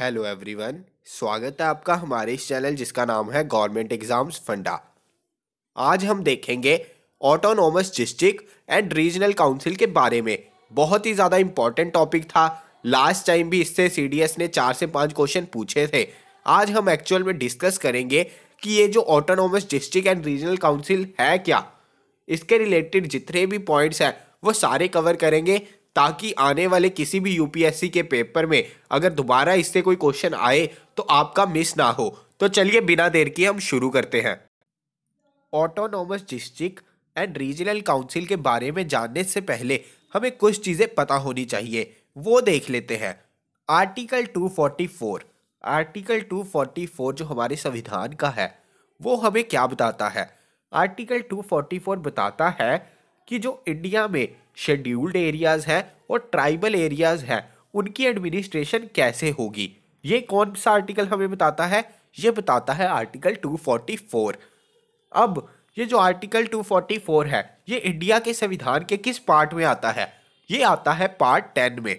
Hello everyone, स्वागत है आपका हमारे इस चैनल जिसका नाम है गवर्नमेंट एग्जाम्स फंडा। आज हम देखेंगे autonomous district and regional council के बारे में। बहुत ही ज़्यादा इंपॉर्टेंट टॉपिक था। लास्ट टाइम भी इससे सीडीएस ने 4 से 5 क्वेश्चन पूछे थे। आज हम एक्चुअल में डिस्कस करेंगे कि ये जो autonomous district and regional council है क्या, इसके रिलेटेड जितने भी पॉइंट्स हैं वो सारे कवर करेंगे, ताकि आने वाले किसी भी यूपीएससी के पेपर में अगर दोबारा इससे कोई क्वेश्चन आए तो आपका मिस ना हो। तो चलिए बिना देर किए हम शुरू करते हैं। Autonomous district and regional council के बारे में जानने से पहले हमें कुछ चीज़ें पता होनी चाहिए, वो देख लेते हैं। आर्टिकल 244, आर्टिकल 244 जो हमारे संविधान का है वो हमें क्या बताता है। आर्टिकल 244 बताता है कि जो इंडिया में शेड्यूल्ड एरियाज हैं और ट्राइबल एरियाज हैं उनकी एडमिनिस्ट्रेशन कैसे होगी। ये कौन सा आर्टिकल हमें बताता है? ये बताता है आर्टिकल 244। अब ये जो आर्टिकल 244 है ये इंडिया के संविधान के किस पार्ट में आता है? ये आता है पार्ट 10 में।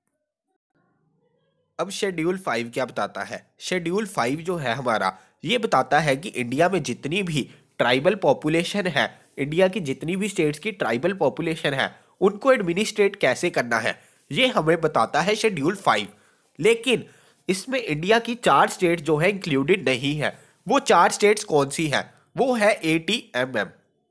अब शेड्यूल 5 क्या बताता है? शेड्यूल 5 जो है हमारा ये बताता है कि इंडिया में जितनी भी ट्राइबल पॉपुलेशन है, इंडिया की जितनी भी स्टेट्स की ट्राइबल पॉपुलेशन है उनको एडमिनिस्ट्रेट कैसे करना है, ये हमें बताता है शेड्यूल 5। लेकिन इसमें इंडिया की 4 स्टेट जो है इंक्लूडेड नहीं है। वो 4 स्टेट्स कौन सी है? वो है ATMM।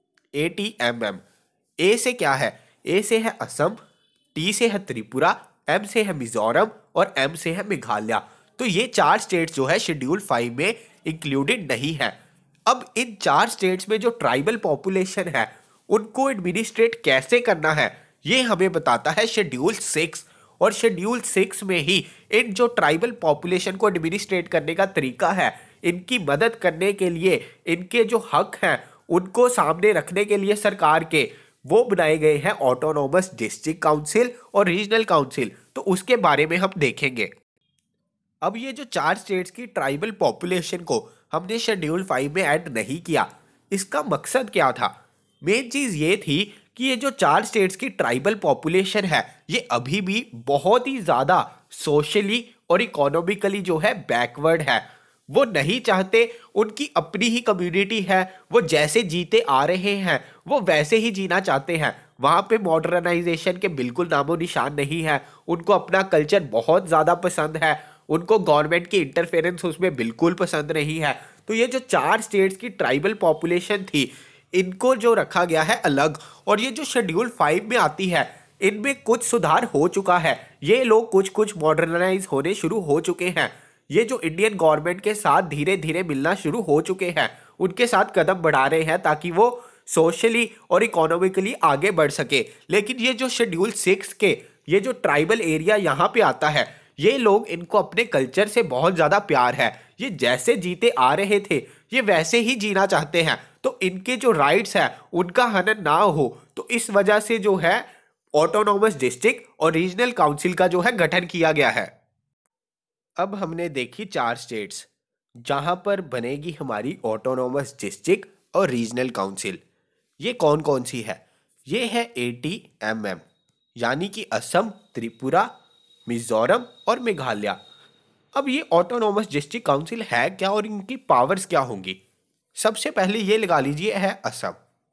ATMM ए से क्या है? ए से है असम, टी से है त्रिपुरा, एम से है मिजोरम और एम से है मेघालय। तो ये 4 स्टेट्स जो है शेड्यूल 5 में इंक्लूडेड नहीं है। अब इन 4 स्टेट्स में जो ट्राइबल पॉपुलेशन है उनको एडमिनिस्ट्रेट कैसे करना है ये हमें बताता है शेड्यूल 6। और शेड्यूल 6 में ही इन जो ट्राइबल पॉपुलेशन को एडमिनिस्ट्रेट करने का तरीका है, इनकी मदद करने के लिए, इनके जो हक हैं उनको सामने रखने के लिए सरकार के वो बनाए गए हैं ऑटोनोमस डिस्ट्रिक्ट काउंसिल और रीजनल काउंसिल। तो उसके बारे में हम देखेंगे। अब ये जो 4 स्टेट्स की ट्राइबल पॉपुलेशन को हमने शेड्यूल 5 में ऐड नहीं किया, इसका मकसद क्या था? मेन चीज़ ये थी कि ये जो 4 स्टेट्स की ट्राइबल पॉपुलेशन है ये अभी भी बहुत ही ज़्यादा सोशली और इकोनॉमिकली जो है बैकवर्ड है। वो नहीं चाहते, उनकी अपनी ही कम्युनिटी है, वो जैसे जीते आ रहे हैं वो वैसे ही जीना चाहते हैं। वहाँ पे मॉडर्नाइजेशन के बिल्कुल नामो निशान नहीं है। उनको अपना कल्चर बहुत ज़्यादा पसंद है, उनको गवर्नमेंट की इंटरफेरेंस उसमें बिल्कुल पसंद नहीं है। तो ये जो 4 स्टेट्स की ट्राइबल पॉपुलेशन थी इनको जो रखा गया है अलग। और ये जो शेड्यूल 5 में आती है इनमें कुछ सुधार हो चुका है। ये लोग कुछ कुछ मॉडर्नाइज होने शुरू हो चुके हैं। ये जो इंडियन गवर्नमेंट के साथ धीरे धीरे मिलना शुरू हो चुके हैं, उनके साथ कदम बढ़ा रहे हैं ताकि वो सोशली और इकोनॉमिकली आगे बढ़ सके। लेकिन ये जो शेड्यूल 6 के ये जो ट्राइबल एरिया यहाँ पे आता है, ये लोग, इनको अपने कल्चर से बहुत ज़्यादा प्यार है। ये जैसे जीते आ रहे थे ये वैसे ही जीना चाहते हैं। तो इनके जो राइट्स हैं उनका हनन ना हो, तो इस वजह से जो है ऑटोनोमस डिस्ट्रिक्ट और रीजनल काउंसिल का जो है गठन किया गया है। अब हमने देखी 4 स्टेट्स जहां पर बनेगी हमारी ऑटोनोमस डिस्ट्रिक्ट और रीजनल काउंसिल। ये कौन कौन सी है? ये है ATMM यानी कि असम, त्रिपुरा, मिजोरम और मेघालय। अब ये ऑटोनोमस डिस्ट्रिक्ट काउंसिल है क्या और इनकी पावर्स क्या होंगी? सबसे पहले ये लगा लीजिए है असम।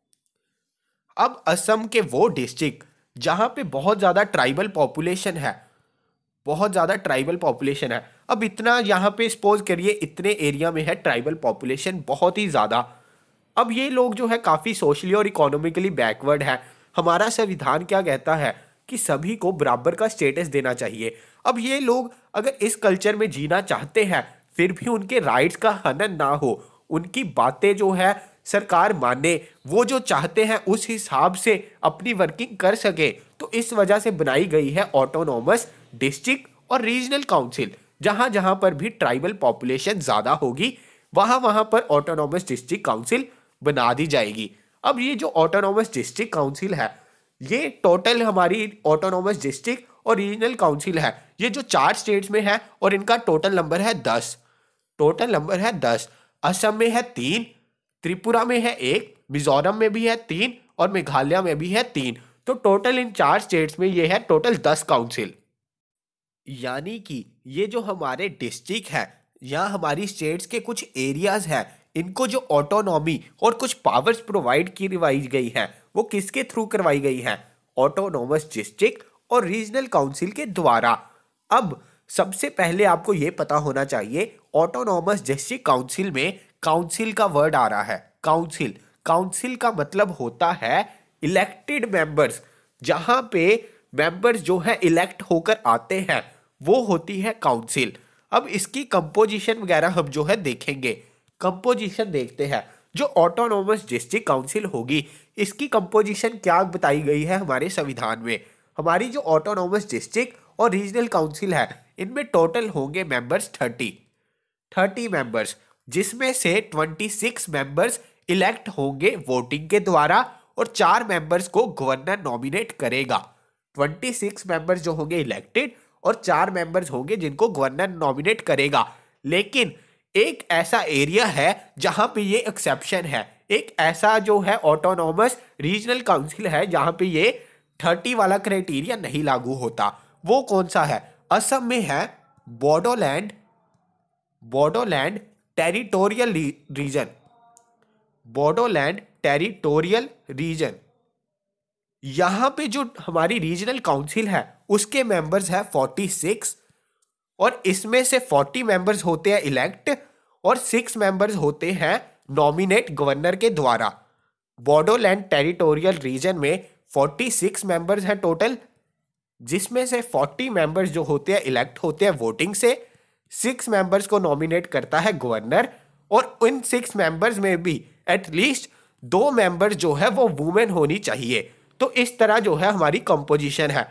अब असम के वो डिस्ट्रिक्ट जहां पे बहुत ज़्यादा ट्राइबल पॉपुलेशन है, बहुत ज़्यादा ट्राइबल पॉपुलेशन है। अब इतना यहाँ पे सपोज करिए इतने एरिया में है ट्राइबल पॉपुलेशन बहुत ही ज़्यादा। अब ये लोग जो है काफ़ी सोशली और इकोनॉमिकली बैकवर्ड है। हमारा संविधान क्या कहता है कि सभी को बराबर का स्टेटस देना चाहिए। अब ये लोग अगर इस कल्चर में जीना चाहते हैं फिर भी उनके राइट्स का हनन ना हो, उनकी बातें जो है सरकार माने, वो जो चाहते हैं उस हिसाब से अपनी वर्किंग कर सके, तो इस वजह से बनाई गई है ऑटोनोमस डिस्ट्रिक्ट और रीजनल काउंसिल। जहां जहां पर भी ट्राइबल पॉपुलेशन ज़्यादा होगी वहां वहां पर ऑटोनोमस डिस्ट्रिक्ट काउंसिल बना दी जाएगी। अब ये जो ऑटोनोमस डिस्ट्रिक्ट काउंसिल है, ये टोटल हमारी ऑटोनोमस डिस्ट्रिक्ट और रीजनल काउंसिल है, ये जो 4 स्टेट्स में है और इनका टोटल नंबर है 10। टोटल नंबर है 10। असम में है 3, त्रिपुरा में है 1, मिजोरम में भी है 3 और मेघालय में भी है 3। तो टोटल इन 4 स्टेट्स में ये है टोटल 10 काउंसिल। यानी कि ये जो हमारे डिस्ट्रिक्ट है या हमारी स्टेट्स के कुछ एरियाज हैं, इनको जो ऑटोनॉमी और कुछ पावर्स प्रोवाइड करवाई गई है वो किसके थ्रू करवाई गई है? ऑटोनॉमस डिस्ट्रिक्ट और रीजनल काउंसिल के द्वारा। अब सबसे पहले आपको ये पता होना चाहिए, ऑटोनॉमस डिस्ट्रिक्ट काउंसिल में काउंसिल का वर्ड आ रहा है। काउंसिल, काउंसिल का मतलब होता है इलेक्टेड मेंबर्स। जहां पे मेंबर्स जो है इलेक्ट होकर आते हैं वो होती है काउंसिल। अब इसकी कंपोजिशन वगैरह हम जो है देखेंगे। कंपोजिशन देखते हैं। जो ऑटोनॉमस डिस्ट्रिक्ट काउंसिल होगी इसकी कंपोजिशन क्या बताई गई है हमारे संविधान में? हमारी जो ऑटोनॉमस डिस्ट्रिक्ट और रीजनल काउंसिल है इनमें टोटल होंगे मेंबर्स 30 मेंबर्स, जिसमें से 26 मेंबर्स इलेक्ट होंगे वोटिंग के द्वारा और 4 मेंबर्स को गवर्नर नॉमिनेट करेगा। 26 मेंबर्स जो होंगे इलेक्टेड और 4 मेंबर्स होंगे जिनको गवर्नर नॉमिनेट करेगा। लेकिन एक ऐसा एरिया है जहां पे ये एक्सेप्शन है। एक ऐसा जो है ऑटोनॉमस रीजनल काउंसिल है जहां पे ये 30 वाला क्राइटेरिया नहीं लागू होता। वो कौन सा है? असम में है Bodoland territorial region. Bodoland territorial region. यहां पे जो हमारी रीजनल काउंसिल है उसके मेंबर्स है 46 और इसमें से 40 मेंबर्स होते हैं इलेक्ट और 6 मेंबर्स होते हैं नॉमिनेट गवर्नर के द्वारा। बोडोलैंड टेरिटोरियल रीजन में 46 मेंबर्स हैं टोटल, जिसमें से 40 मेंबर्स जो होते हैं इलेक्ट होते हैं वोटिंग से, 6 मेंबर्स को नॉमिनेट करता है गवर्नर और उन 6 मेंबर्स में भी एटलीस्ट 2 मेंबर्स जो है वो वुमेन होनी चाहिए। तो इस तरह जो है हमारी कंपोजिशन है।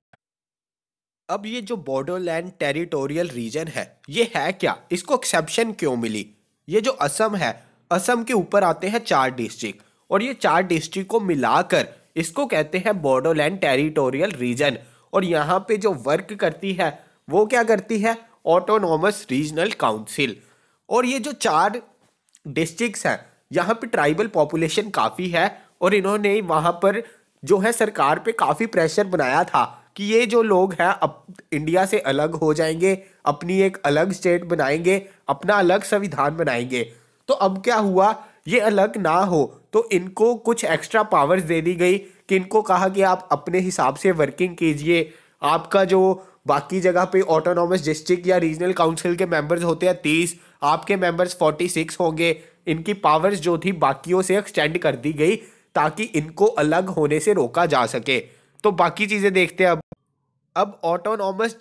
अब ये जो बोडोलैंड टेरिटोरियल रीजन है ये है क्या? इसको एक्सेप्शन क्यों मिली? ये जो असम है, असम के ऊपर आते हैं 4 डिस्ट्रिक्ट और ये 4 डिस्ट्रिक्ट को मिलाकर इसको कहते हैं बोडोलैंड टेरिटोरियल रीजन। और यहाँ पे जो वर्क करती है वो क्या करती है? Autonomous regional council. और ये जो 4 डिस्ट्रिक्ट्स हैं यहाँ पे ट्राइबल पॉपुलेशन काफ़ी है और इन्होंने वहाँ पर जो है सरकार पे काफ़ी प्रेशर बनाया था कि ये जो लोग हैं अब इंडिया से अलग हो जाएंगे, अपनी एक अलग स्टेट बनाएंगे, अपना अलग संविधान बनाएंगे। तो अब क्या हुआ, ये अलग ना हो तो इनको कुछ एक्स्ट्रा पावर्स दे दी गई कि इनको कहा कि आप अपने हिसाब से वर्किंग कीजिए। आपका जो बाकी जगह पे ऑटोनॉमस डिस्ट्रिक्ट या रीजनल काउंसिल के मेंबर्स होते हैं 30, आपके मेंबर्स 46 होंगे। इनकी पावर्स जो थी बाकियों से एक्सटेंड कर दी गई ताकि इनको अलग होने से रोका जा सके। तो बाकी चीजें देखते हैं। अब ऑटोनॉमस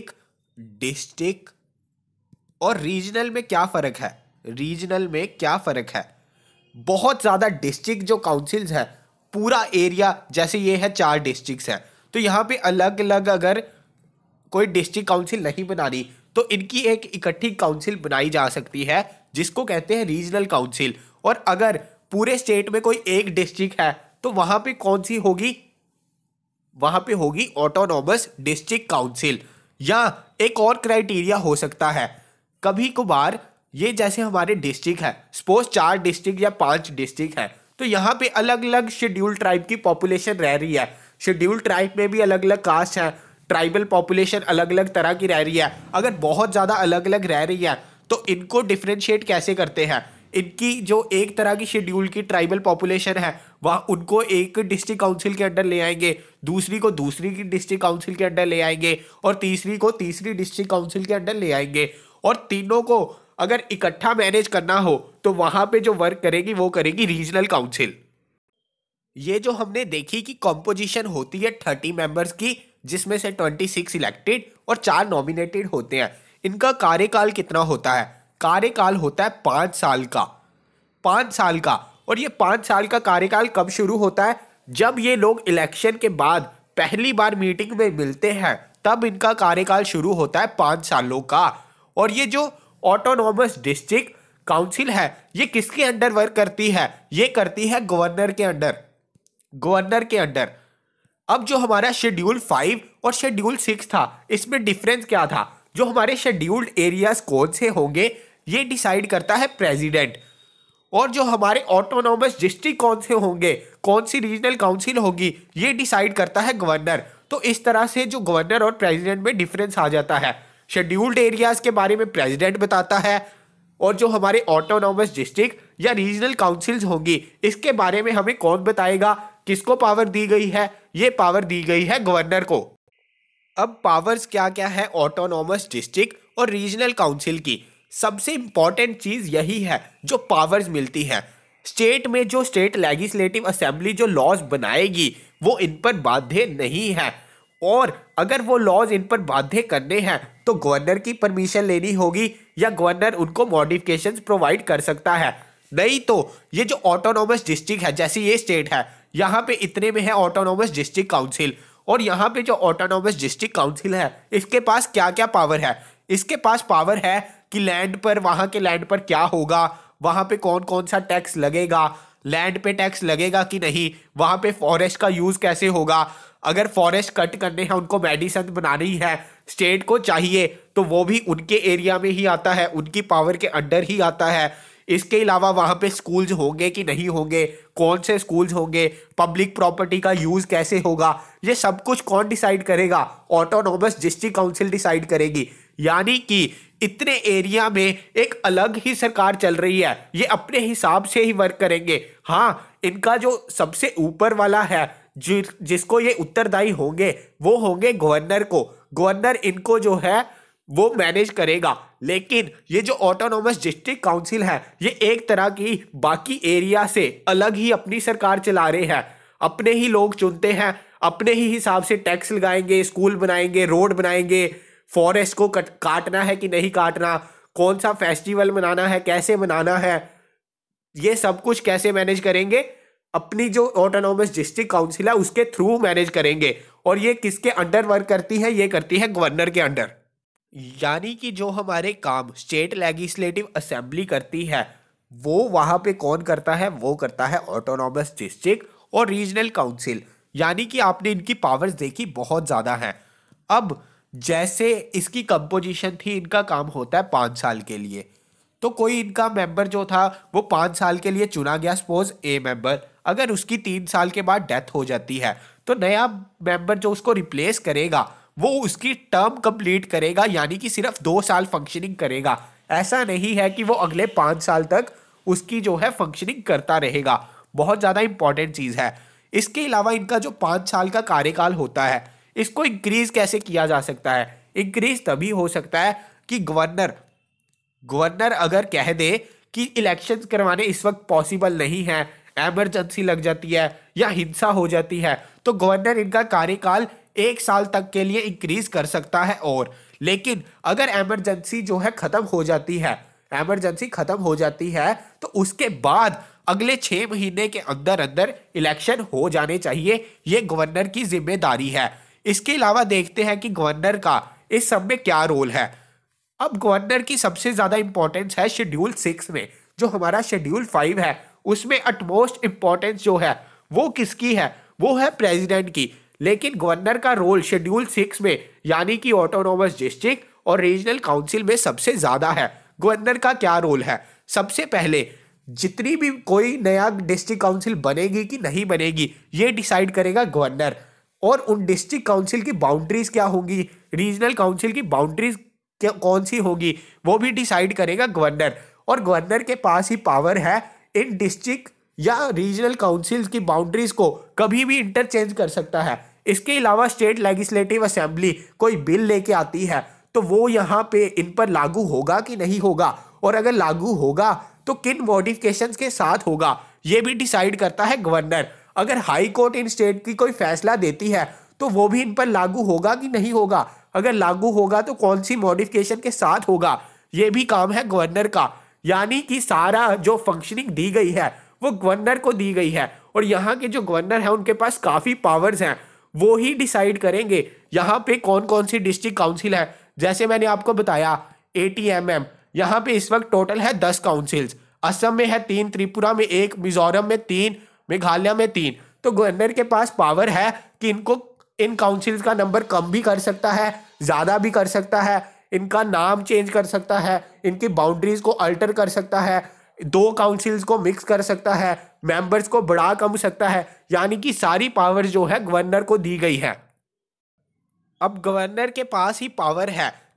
डिस्ट्रिक्ट और रीजनल में क्या फर्क है? रीजनल में क्या फर्क है? बहुत ज्यादा डिस्ट्रिक्ट जो काउंसिल्स है, पूरा एरिया जैसे ये है 4 डिस्ट्रिक्ट्स हैं तो यहाँ पे अलग अलग अगर कोई डिस्ट्रिक्ट काउंसिल नहीं बनानी तो इनकी एक इकट्ठी काउंसिल बनाई जा सकती है जिसको कहते हैं रीजनल काउंसिल। और अगर पूरे स्टेट में कोई एक डिस्ट्रिक्ट है तो वहां पे कौन सी होगी? वहां पे होगी ऑटोनॉमस डिस्ट्रिक्ट काउंसिल। या एक और क्राइटेरिया हो सकता है, कभी कभार ये जैसे हमारे डिस्ट्रिक्ट है, सपोज 4 डिस्ट्रिक्ट या 5 डिस्ट्रिक्ट है तो यहाँ पे अलग अलग शेड्यूल ट्राइब की पॉपुलेशन रह रही है। शेड्यूल ट्राइब में भी अलग अलग कास्ट है, ट्राइबल पॉपुलेशन अलग अलग तरह की रह रही है। अगर बहुत ज़्यादा अलग अलग रह रही है तो इनको डिफ्रेंशिएट कैसे करते हैं? इनकी जो एक तरह की शेड्यूल की ट्राइबल पॉपुलेशन है वह उनको एक डिस्ट्रिक्ट काउंसिल के अंडर ले आएंगे, दूसरी को दूसरी की डिस्ट्रिक्ट काउंसिल के अंडर ले आएंगे और तीसरी को तीसरी डिस्ट्रिक्ट काउंसिल के अंडर ले आएंगे। और तीनों को अगर इकट्ठा मैनेज करना हो तो वहां पे जो वर्क करेगी वो करेगी रीजनल काउंसिल। ये जो हमने देखी कि कॉम्पोजिशन होती है 30 मेंबर्स की, जिसमें से 26 इलेक्टेड और 4 नॉमिनेटेड होते हैं। इनका कार्यकाल कितना होता है? कार्यकाल होता है 5 साल का। 5 साल का। और ये 5 साल का कार्यकाल कब शुरू होता है? जब ये लोग इलेक्शन के बाद पहली बार मीटिंग में मिलते हैं तब इनका कार्यकाल शुरू होता है 5 सालों का। और ये जो ऑटोनॉमस डिस्ट्रिक्ट काउंसिल है ये किसके अंडर वर्क करती है? ये करती है गवर्नर के अंडर। गवर्नर के अंडर। अब जो हमारा शेड्यूल 5 और शेड्यूल 6 था इसमें डिफरेंस क्या था? जो हमारे शेड्यूल्ड एरियाज कौन से होंगे ये डिसाइड करता है प्रेसिडेंट, और जो हमारे ऑटोनॉमस डिस्ट्रिक्ट कौन से होंगे, कौन सी रीजनल काउंसिल होगी, ये डिसाइड करता है गवर्नर। तो इस तरह से जो गवर्नर और प्रेसिडेंट में डिफरेंस आ जाता है। शेड्यूल्ड एरियाज के बारे में प्रेसिडेंट बताता है, और जो हमारे ऑटोनॉमस डिस्ट्रिक्ट या रीजनल काउंसिल्स होंगी इसके बारे में हमें कौन बताएगा, किसको पावर दी गई है? ये पावर दी गई है गवर्नर को। अब पावर्स क्या क्या है ऑटोनॉमस डिस्ट्रिक्ट और रीजनल काउंसिल की? सबसे इंपॉर्टेंट चीज यही है जो पावर्स मिलती है स्टेट में। जो स्टेट लेजिस्लेटिव असेंबली जो लॉज बनाएगी वो इन पर बाध्य नहीं है, और अगर वो लॉज इन पर बाध्य करने हैं तो गवर्नर की परमिशन लेनी होगी या गवर्नर उनको मॉडिफिकेशंस प्रोवाइड कर सकता है। नहीं तो ये जो ऑटोनॉमस डिस्ट्रिक्ट है, जैसे ये स्टेट है, यहाँ पे इतने में है ऑटोनॉमस डिस्ट्रिक्ट काउंसिल, और यहाँ पे जो ऑटोनॉमस डिस्ट्रिक्ट काउंसिल है इसके पास क्या क्या पावर है? इसके पास पावर है कि लैंड पर, वहाँ के लैंड पर क्या होगा, वहाँ पे कौन कौन सा टैक्स लगेगा, लैंड पे टैक्स लगेगा कि नहीं, वहाँ पे फॉरेस्ट का यूज कैसे होगा, अगर फॉरेस्ट कट करने हैं, उनको मेडिसिन बनानी है, स्टेट को चाहिए तो वो भी उनके एरिया में ही आता है, उनकी पावर के अंडर ही आता है। इसके अलावा वहाँ पे स्कूल्स होंगे कि नहीं होंगे, कौन से स्कूल्स होंगे, पब्लिक प्रॉपर्टी का यूज कैसे होगा, ये सब कुछ कौन डिसाइड करेगा? ऑटोनॉमस डिस्ट्रिक्ट काउंसिल डिसाइड करेगी। यानी कि इतने एरिया में एक अलग ही सरकार चल रही है, ये अपने हिसाब से ही वर्क करेंगे। हाँ, इनका जो सबसे ऊपर वाला है जिसको ये उत्तरदायी होंगे वो होंगे गवर्नर को। गवर्नर इनको जो है वो मैनेज करेगा। लेकिन ये जो ऑटोनॉमस डिस्ट्रिक्ट काउंसिल है ये एक तरह की बाकी एरिया से अलग ही अपनी सरकार चला रहे हैं। अपने ही लोग चुनते हैं, अपने ही हिसाब से टैक्स लगाएंगे, स्कूल बनाएंगे, रोड बनाएंगे, फॉरेस्ट को काटना है कि नहीं काटना, कौन सा फेस्टिवल मनाना है, कैसे मनाना है, ये सब कुछ कैसे मैनेज करेंगे? अपनी जो ऑटोनॉमस डिस्ट्रिक्ट काउंसिल है उसके थ्रू मैनेज करेंगे। और ये किसके अंडर वर्क करती है? ये करती है गवर्नर के अंडर। यानी कि जो हमारे काम स्टेट लेजिस्लेटिव असेंबली करती है वो वहां पे कौन करता है? वो करता है ऑटोनॉमस डिस्ट्रिक्ट और रीजनल काउंसिल। यानी कि आपने इनकी पावर्स देखी, बहुत ज़्यादा है। अब जैसे इसकी कंपोजिशन थी, इनका काम होता है 5 साल के लिए, तो कोई इनका मेंबर जो था वो 5 साल के लिए चुना गया, सपोज ए मेंबर, अगर उसकी 3 साल के बाद डेथ हो जाती है तो नया मेंबर जो उसको रिप्लेस करेगा वो उसकी टर्म कंप्लीट करेगा, यानी कि सिर्फ 2 साल फंक्शनिंग करेगा। ऐसा नहीं है कि वो अगले 5 साल तक उसकी जो है फंक्शनिंग करता रहेगा। बहुत ज़्यादा इंपॉर्टेंट चीज़ है। इसके अलावा इनका जो 5 साल का कार्यकाल होता है इसको इंक्रीज कैसे किया जा सकता है? इंक्रीज तभी हो सकता है कि गवर्नर अगर कह दे कि इलेक्शंस करवाने इस वक्त पॉसिबल नहीं है, एमरजेंसी लग जाती है या हिंसा हो जाती है, तो गवर्नर इनका कार्यकाल 1 साल तक के लिए इंक्रीज कर सकता है। और लेकिन अगर एमरजेंसी जो है खत्म हो जाती है तो उसके बाद अगले 6 महीने के अंदर अंदर इलेक्शन हो जाने चाहिए। ये गवर्नर की जिम्मेदारी है। इसके अलावा देखते हैं कि गवर्नर का इस सब में क्या रोल है। अब गवर्नर की सबसे ज्यादा इंपॉर्टेंस है शेड्यूल 6 में। जो हमारा शेड्यूल 5 है उसमें अटमोस्ट इंपॉर्टेंस जो है वो किसकी है? वो है प्रेसिडेंट की। लेकिन गवर्नर का रोल शेड्यूल 6 में यानी कि ऑटोनॉमस डिस्ट्रिक्ट और रीजनल काउंसिल में सबसे ज्यादा है। गवर्नर का क्या रोल है? सबसे पहले जितनी भी कोई नया डिस्ट्रिक्ट काउंसिल बनेगी कि नहीं बनेगी ये डिसाइड करेगा गवर्नर। और उन डिस्ट्रिक्ट काउंसिल की बाउंड्रीज क्या होंगी, रीजनल काउंसिल की बाउंड्रीज कौन सी होगी, वो भी डिसाइड करेगा गवर्नर। और गवर्नर के पास ही पावर है इन डिस्ट्रिक्ट या रीजनल काउंसिल्स की बाउंड्रीज को कभी भी इंटरचेंज कर सकता है। इसके अलावा स्टेट लेजिस्लेटिव असेंबली कोई बिल लेके आती है तो वो यहाँ पे इन पर लागू होगा कि नहीं होगा, और अगर लागू होगा तो किन मॉडिफिकेशंस के साथ होगा, ये भी डिसाइड करता है गवर्नर। अगर हाई कोर्ट इन स्टेट की कोई फैसला देती है तो वो भी इन पर लागू होगा कि नहीं होगा, अगर लागू होगा तो कौन सी मॉडिफिकेशन के साथ होगा, ये भी काम है गवर्नर का। यानी कि सारा जो फंक्शनिंग दी गई है वो गवर्नर को दी गई है। और यहाँ के जो गवर्नर है उनके पास काफी पावर्स हैं, वो ही डिसाइड करेंगे यहाँ पे कौन कौन सी डिस्ट्रिक्ट काउंसिल है। जैसे मैंने आपको बताया 80 यहाँ पे इस वक्त टोटल है 10 काउंसिल्स। असम में है 3, त्रिपुरा में 1, मिजोरम में 3, मेघालय में 3। तो गवर्नर के पास पावर है कि इनको इन काउंसिल्स का नंबर कम भी कर सकता है, ज्यादा भी कर सकता है, इनका नाम चेंज कर सकता है, इनकी बाउंड्रीज को अल्टर कर सकता है, 2 काउंसिल्स को मिक्स कर सकता है, मेंबर्स को बढ़ा कम सकता है। यानी कि सारी पावर जो है गवर्नर को दी गई है। अब गवर्नर के पास ही पावर है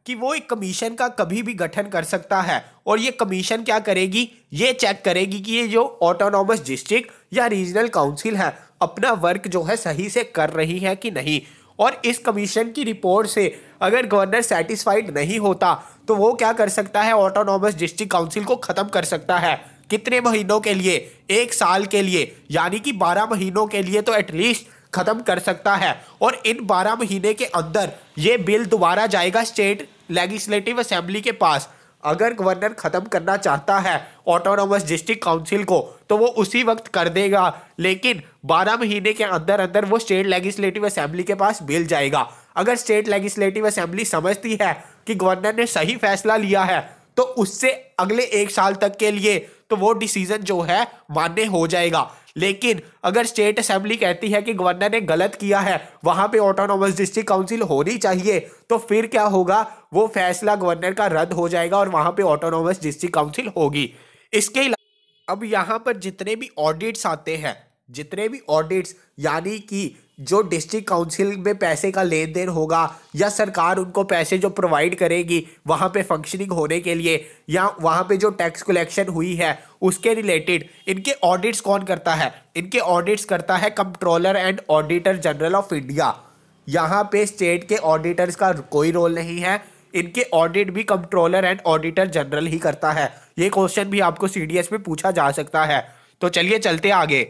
कि वो एक कमीशन का कभी भी गठन कर सकता है और ये कमीशन क्या करेगी, ये चेक करेगी कि ये जो ऑटोनॉमस डिस्ट्रिक्ट या रीजनल काउंसिल है अपना वर्क जो है सही से कर रही है कि नहीं। और इस कमीशन की रिपोर्ट से अगर गवर्नर सेटिस्फाइड नहीं होता तो वो क्या कर सकता है, ऑटोनॉमस डिस्ट्रिक्ट काउंसिल को खत्म कर सकता है। कितने महीनों के लिए, 1 साल के लिए, यानी कि 12 महीनों के लिए तो एटलीस्ट खत्म कर सकता है। और इन 12 महीने के अंदर ये बिल दोबारा जाएगा स्टेट लेजिस्लेटिव असेंबली के पास। अगर गवर्नर खत्म करना चाहता है ऑटोनॉमस डिस्ट्रिक्ट काउंसिल को तो वो उसी वक्त कर देगा, लेकिन 12 महीने के अंदर अंदर वो स्टेट लेजिस्लेटिव असेंबली के पास बिल जाएगा। अगर स्टेट लेजिस्लेटिव असेंबली समझती है कि गवर्नर ने सही फैसला लिया है तो उससे अगले 1 साल तक के लिए तो वो डिसीजन जो है मान्य हो जाएगा। लेकिन अगर स्टेट असेंबली कहती है कि गवर्नर ने गलत किया है, वहां पे ऑटोनॉमस डिस्ट्रिक्ट काउंसिल होनी चाहिए, तो फिर क्या होगा, वो फैसला गवर्नर का रद्द हो जाएगा और वहां पे ऑटोनॉमस डिस्ट्रिक्ट काउंसिल होगी। इसके अलावा अब यहाँ पर जितने भी ऑडिट्स आते हैं, जितने भी ऑडिट्स यानी कि जो डिस्ट्रिक्ट काउंसिल में पैसे का लेन देन होगा या सरकार उनको पैसे जो प्रोवाइड करेगी वहाँ पे फंक्शनिंग होने के लिए, या वहाँ पे जो टैक्स कलेक्शन हुई है उसके रिलेटेड इनके ऑडिट्स कौन करता है, इनके ऑडिट्स करता है controller and auditor general of India. यहाँ पे स्टेट के ऑडिटर्स का कोई रोल नहीं है, इनके ऑडिट भी कंट्रोलर एंड ऑडिटर जनरल ही करता है। ये क्वेश्चन भी आपको सीडीएस में पूछा जा सकता है। तो चलिए चलते आगे।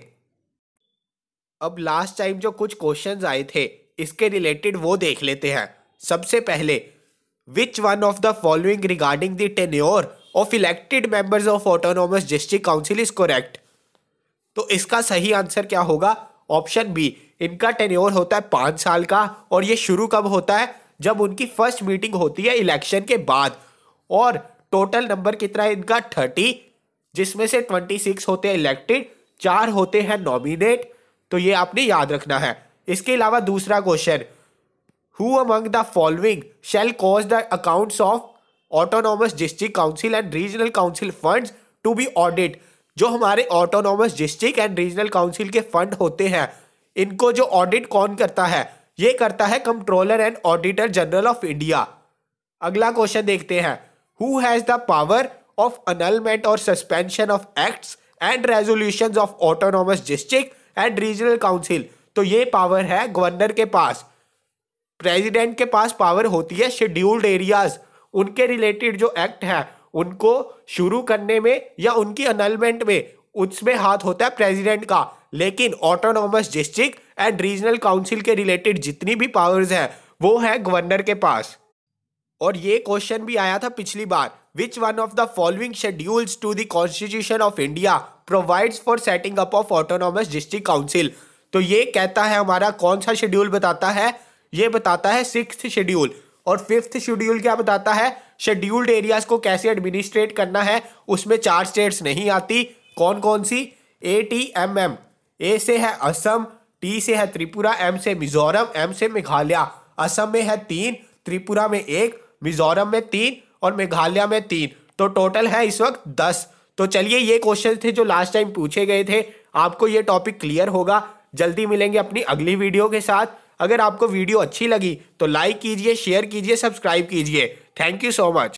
अब लास्ट टाइम जो कुछ क्वेश्चंस आए थे इसके रिलेटेड वो देख लेते हैं। सबसे पहले, which one of the following regarding the tenure of elected members of autonomous district council is correct. तो इसका सही आंसर क्या होगा, ऑप्शन बी। इनका टेन्योर होता है 5 साल का और ये शुरू कब होता है, जब उनकी फर्स्ट मीटिंग होती है इलेक्शन के बाद। और टोटल नंबर कितना है इनका, 30, जिसमें से 26 होते हैं इलेक्टेड, 4 होते हैं नॉमिनेट। तो ये आपने याद रखना है। इसके अलावा दूसरा question, who among the following shall cause the accounts of autonomous district council and regional council funds to be audit. जो हमारे autonomous district and regional council के फंड होते हैं इनको जो ऑडिट कौन करता है, ये करता है controller and auditor general of India. अगला क्वेश्चन देखते हैं, who has the power of annulment और suspension of acts and resolutions of autonomous district and regional council. तो ये पावर है गवर्नर के पास। प्रेसिडेंट के पास पावर होती है शेड्यूल्ड एरियाज, उनके रिलेटेड जो एक्ट है उनको शुरू करने में या उनकी अनलमेंट में, उसमें हाथ होता है प्रेसिडेंट का। लेकिन autonomous district and regional council के रिलेटेड जितनी भी पावर्स हैं वो है गवर्नर के पास। और ये क्वेश्चन भी आया था पिछली बार, which one of the following schedules to the constitution of India provides for setting up of autonomous district council. तो ये कहता है हमारा कौन सा शेड्यूल बताता है, ये बताता है 6th शेड्यूल। और 5th शेड्यूल क्या बताता है, शेड्यूल्ड एरियाज को कैसे एडमिनिस्ट्रेट करना है। उसमें 4 स्टेट्स नहीं आती, कौन कौन सी, ATMM, ए से है असम, टी से है त्रिपुरा, एम से मिजोरम, एम से मेघालय। असम में है 3, त्रिपुरा में 1, मिजोरम में 3 और मेघालय में 3। तो टोटल है इस वक्त 10। तो चलिए ये क्वेश्चन थे जो लास्ट टाइम पूछे गए थे। आपको ये टॉपिक क्लियर होगा। जल्दी मिलेंगे अपनी अगली वीडियो के साथ। अगर आपको वीडियो अच्छी लगी तो लाइक कीजिए, शेयर कीजिए, सब्सक्राइब कीजिए। Thank you so much.